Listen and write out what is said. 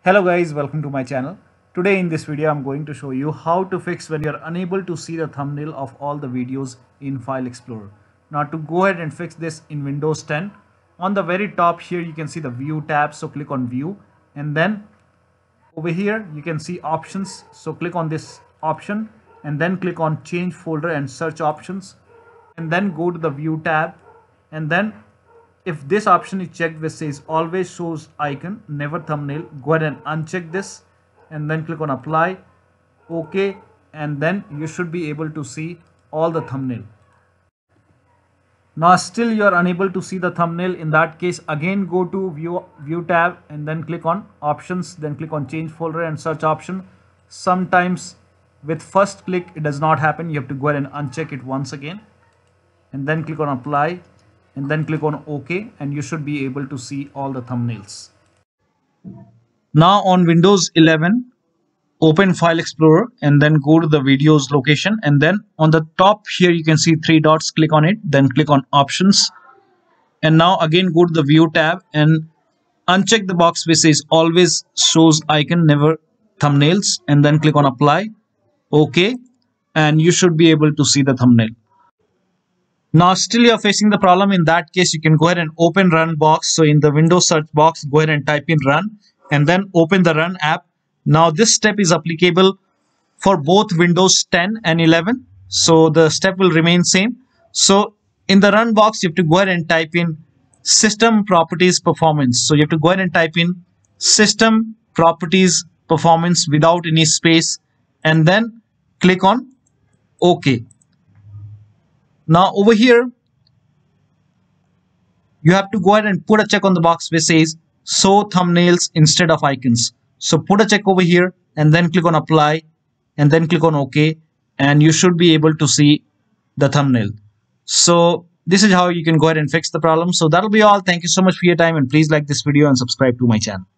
Hello guys, welcome to my channel. Today in this video I'm going to show you how to fix when you're unable to see the thumbnail of all the videos in File Explorer. Now to go ahead and fix this in Windows 10, on the very top here you can see the View tab, so click on View, and then over here you can see Options, so click on this option and then click on Change Folder and Search Options, and then go to the View tab, and then if this option is checked which says always shows icon never thumbnail, go ahead and uncheck this and then click on apply, OK, and then you should be able to see all the thumbnail. Now still you are unable to see the thumbnail. In that case, again go to view tab and then click on options, then click on change folder and search option. Sometimes with first click it does not happen, you have to go ahead and uncheck it once again and then click on apply and then click on OK, and you should be able to see all the thumbnails. Now on Windows 11, open File Explorer and then go to the videos location, and then on the top here you can see three dots, click on it, then click on options, and now again go to the View tab and uncheck the box which says always shows icon never thumbnails, and then click on apply, OK, and you should be able to see the thumbnail. Now still you are facing the problem. In that case you can go ahead and open run box. So in the Windows search box, go ahead and type in run and then open the run app. Now this step is applicable for both Windows 10 and 11, so the step will remain same. So in the run box you have to go ahead and type in system properties performance. So you have to go ahead and type in system properties performance without any space and then click on OK. Now over here you have to go ahead and put a check on the box which says show thumbnails instead of icons. So put a check over here and then click on apply and then click on OK, and you should be able to see the thumbnail. So this is how you can go ahead and fix the problem. So that'll be all. Thank you so much for your time, and please like this video and subscribe to my channel.